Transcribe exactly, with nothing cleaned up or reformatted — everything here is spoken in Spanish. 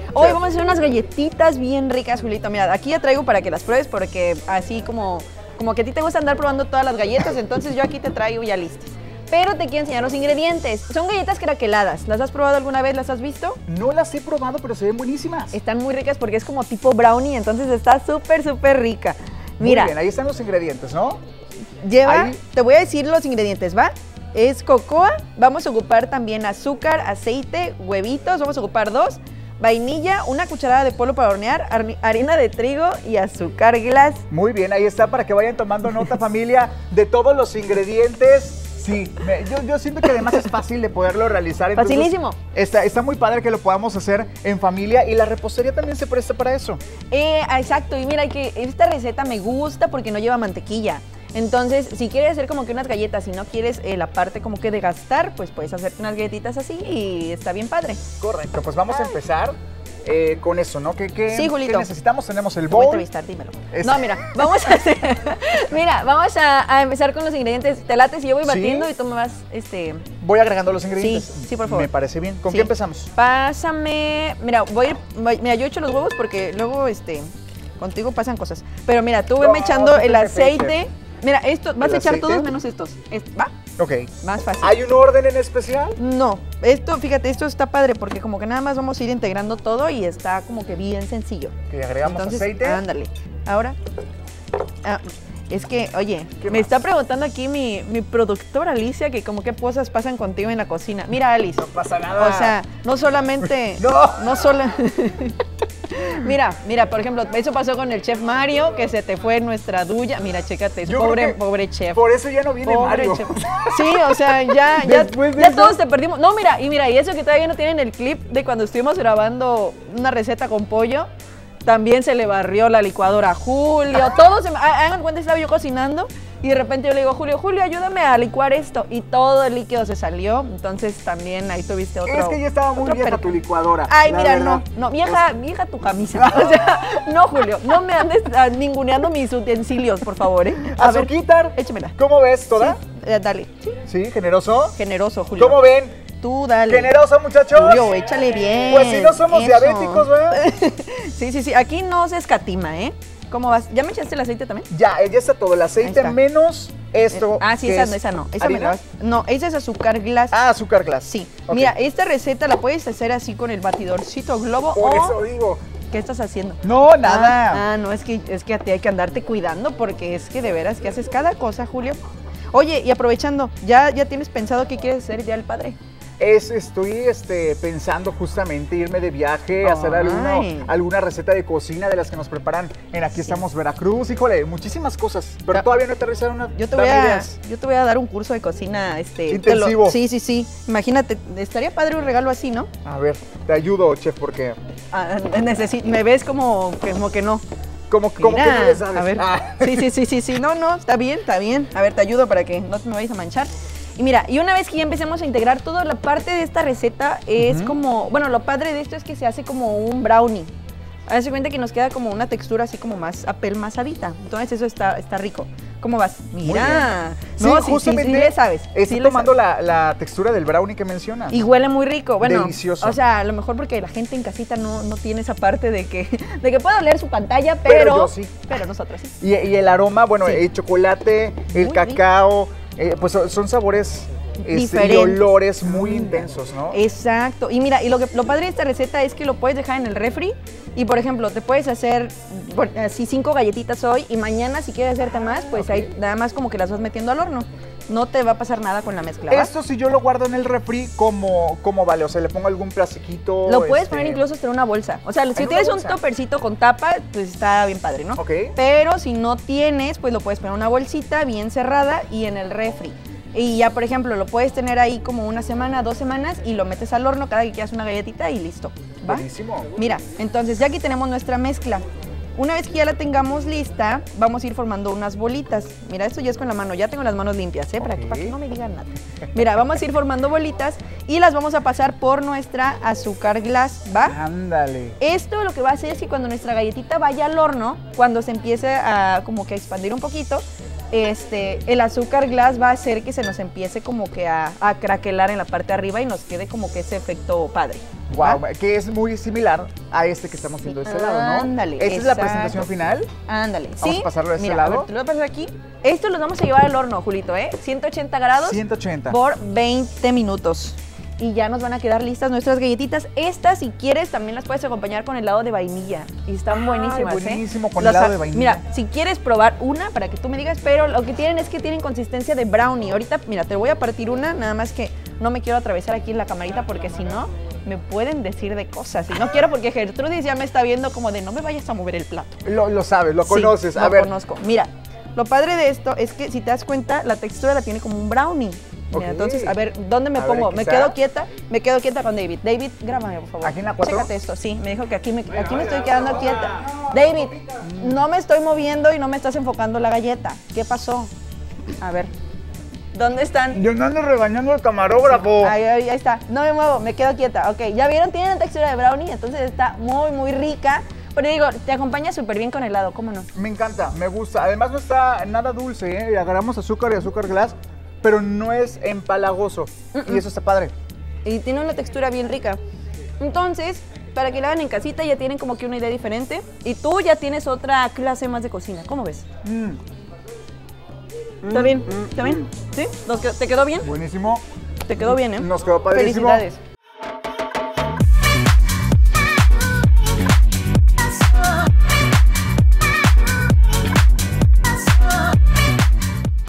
Hoy vamos a hacer unas galletitas bien ricas, Julito. Mira, aquí ya traigo para que las pruebes porque así como, como que a ti te gusta andar probando todas las galletas, entonces yo aquí te traigo ya listas. Pero te quiero enseñar los ingredientes. Son galletas craqueladas. ¿Las has probado alguna vez? ¿Las has visto? No las he probado, pero se ven buenísimas. Están muy ricas porque es como tipo brownie, entonces está súper, súper rica. Mira. Muy bien, ahí están los ingredientes, ¿no? Lleva, Ahí. te voy a decir los ingredientes, ¿va? Es cocoa, vamos a ocupar también azúcar, aceite, huevitos, vamos a ocupar dos, vainilla, una cucharada de polvo para hornear, harina de trigo y azúcar glass. Muy bien, ahí está para que vayan tomando nota, familia, de todos los ingredientes. Sí, me, yo, yo siento que además es fácil de poderlo realizar. Entonces, facilísimo. Está, está muy padre que lo podamos hacer en familia y la repostería también se presta para eso. Eh, exacto, y mira que esta receta me gusta porque no lleva mantequilla. Entonces, si quieres hacer como que unas galletas y no quieres eh, la parte como que de gastar, pues puedes hacer unas galletitas así y está bien padre. Correcto, pues vamos a empezar eh, con eso, ¿no? ¿Qué, qué, sí, Julito. ¿Qué necesitamos? Tenemos el Te voy a bowl. entrevistar, dímelo. Es... No, mira, vamos a hacer, mira, vamos a, a empezar con los ingredientes. Te late si yo voy batiendo ¿Sí? y tú me vas, este... Voy agregando los ingredientes. Sí, sí, por favor. Me parece bien. ¿Con sí. qué empezamos? Pásame, mira, voy a ir, voy, mira, yo echo los huevos porque luego, este, contigo pasan cosas. Pero mira, tú veme no, echando el perfecto. aceite. Mira, esto, vas a echar aceite? todos menos estos. Este, ¿va? Ok. Más fácil. ¿Hay un orden en especial? No, esto, fíjate, esto está padre porque como que nada más vamos a ir integrando todo y está como que bien sencillo. Que agregamos Entonces, aceite. Ándale. Ahora, ah, es que, oye, me más? está preguntando aquí mi, mi productora Alicia que como qué cosas pasan contigo en la cocina. Mira, Alice. No pasa nada. O sea, no solamente... no. No solo... Mira, mira, por ejemplo, eso pasó con el chef Mario, que se te fue nuestra duya. Mira, chécate, es pobre, pobre chef. Por eso ya no viene pobre Mario. Chef. Sí, o sea, ya, ya, ya todos te perdimos. No, mira, y mira, y eso que todavía no tienen el clip de cuando estuvimos grabando una receta con pollo, también se le barrió la licuadora a Julio, todos, se, hagan cuenta, estaba yo cocinando y de repente yo le digo, Julio, Julio, ayúdame a licuar esto, y todo el líquido se salió, entonces también ahí tuviste otro. Es que ya estaba muy vieja tu licuadora. Ay, mira, verdad. no, no, vieja, es... vieja tu camisa. O sea, no, Julio, no me andes uh, ninguneando mis utensilios, por favor, ¿eh? A Azuquitar, échamela. ¿Cómo ves toda? Sí, eh, dale. Sí. ¿Sí? ¿Generoso? Generoso, Julio. ¿Cómo ven? Tú dale. ¿Generoso, muchachos? Julio, échale bien. Pues si no somos eso. diabéticos, ¿verdad? Sí, sí, sí, aquí no se escatima, ¿eh? ¿Cómo vas? ¿Ya me echaste el aceite también? Ya, ya está todo, el aceite menos esto. Eh, ah, sí, esa no, esa no. Esa me la vas... No, esa es azúcar glass. Ah, azúcar glass. Sí. Okay. Mira, esta receta la puedes hacer así con el batidorcito globo. Por o... eso digo. ¿Qué estás haciendo? No, nada. Ah, ah, no, es que, es que a ti hay que andarte cuidando porque es que de veras que haces cada cosa, Julio. Oye, y aprovechando, ¿ya, ya tienes pensado qué quieres hacer ya el padre? Es, estoy este, pensando justamente irme de viaje, a hacer alguna, alguna receta de cocina de las que nos preparan en Aquí sí. Estamos Veracruz. Híjole, muchísimas cosas, pero todavía no he aterrizado una. Yo te, voy a, yo te voy a dar un curso de cocina. Este, intensivo. Lo, sí, sí, sí. Imagínate, estaría padre un regalo así, ¿no? A ver, te ayudo, chef, porque... Ah, me ves como, como que no. Como, como que no le sabes. A ver, ah. sí, sí, sí, sí, sí. No, no, está bien, está bien. A ver, te ayudo para que no me vayas a manchar. Y mira, y una vez que ya empecemos a integrar toda la parte de esta receta, es uh-huh. como, bueno, lo padre de esto es que se hace como un brownie. Hazte cuenta que nos queda como una textura así como más apelmazadita. Entonces eso está, está rico. ¿Cómo vas? Mira. No, sí, justamente sí, sí, sí le sabes. Estoy sí tomando la, la textura del brownie que mencionas. Y huele muy rico. Bueno, delicioso. O sea, a lo mejor porque la gente en casita no, no tiene esa parte de que, de que puede oler su pantalla, pero, pero yo sí. Pero nosotros sí. Y, y el aroma, bueno, sí. el chocolate, el muy cacao, eh, pues son sabores... Este, y olores muy intensos, ¿no? Exacto. Y mira, y lo, que, lo padre de esta receta es que lo puedes dejar en el refri y, por ejemplo, te puedes hacer bueno, así cinco galletitas hoy y mañana si quieres hacerte más, pues okay. ahí nada más como que las vas metiendo al horno. No te va a pasar nada con la mezcla, ¿va? Esto si yo lo guardo en el refri, ¿cómo, cómo vale? O sea, le pongo algún plastiquito. Lo puedes este... poner incluso hasta en una bolsa. O sea, si tienes un topercito con tapa, pues está bien padre, ¿no? Ok. Pero si no tienes, pues lo puedes poner en una bolsita bien cerrada y en el refri. Y ya, por ejemplo, lo puedes tener ahí como una semana, dos semanas y lo metes al horno cada que quieras una galletita y listo, ¿va? Buenísimo. Mira, entonces ya aquí tenemos nuestra mezcla. Una vez que ya la tengamos lista, vamos a ir formando unas bolitas. Mira, esto ya es con la mano, ya tengo las manos limpias, ¿eh? Para, okay. que, para que no me digan nada. Mira, vamos a ir formando bolitas y las vamos a pasar por nuestra azúcar glass, ¿va? Ándale. Esto lo que va a hacer es que cuando nuestra galletita vaya al horno, cuando se empiece a como que a expandir un poquito, este, el azúcar glass va a hacer que se nos empiece como que a, a craquelar en la parte de arriba y nos quede como que ese efecto padre. Wow, ¿va? Que es muy similar a este que estamos haciendo de este lado, ¿no? Ándale. ¿Esta exacto. es la presentación final? Ándale. Vamos ¿Sí? a pasarlo de este Mira, lado. A ver, te lo voy a pasar aquí. Esto los vamos a llevar al horno, Julito, ¿eh? ciento ochenta grados. ciento ochenta. Por veinte minutos. Y ya nos van a quedar listas nuestras galletitas. Estas, si quieres, también las puedes acompañar con helado de vainilla. Y están buenísimas, Ay, buenísimo, ¿eh? con Los helado a- de vainilla. Mira, si quieres probar una, para que tú me digas, pero lo que tienen es que tienen consistencia de brownie. Ahorita, mira, te voy a partir una, nada más que no me quiero atravesar aquí en la camarita porque si no, me pueden decir de cosas. Y no quiero porque Gertrudis ya me está viendo como de no me vayas a mover el plato. Lo, lo sabes, lo Sí, conoces. A lo ver, conozco. Mira, lo padre de esto es que si te das cuenta, la textura la tiene como un brownie. Mira, Ok. entonces, a ver, ¿dónde me A ver, pongo? aquí me está. quedo quieta, me quedo quieta con David. David, grábame, por favor. ¿Aquí en la cuatro? Chécate esto, sí, me dijo que aquí me, aquí me estoy quedando quieta. David, no me estoy moviendo y no me estás enfocando la galleta. ¿Qué pasó? A ver, ¿dónde están? yo no ando regañando al camarógrafo. Ahí, ahí, ahí está, no me muevo, me quedo quieta. Ok, ¿ya vieron? Tiene la textura de brownie, entonces está muy, muy rica. Pero digo, te acompaña súper bien con helado, ¿cómo no? Me encanta, me gusta. Además no está nada dulce, ¿eh? Agarramos azúcar y azúcar glass, pero no es empalagoso. Mm-mm. Y eso está padre. Y tiene una textura bien rica. Entonces, para que la hagan en casita ya tienen como que una idea diferente. Y tú ya tienes otra clase más de cocina. ¿Cómo ves? Mm, ¿Está bien? mm, ¿Está bien? ¿Sí? ¿Nos quedó- ¿Te quedó bien? buenísimo. Te quedó bien, ¿eh? Nos quedó padrísimo. Felicidades.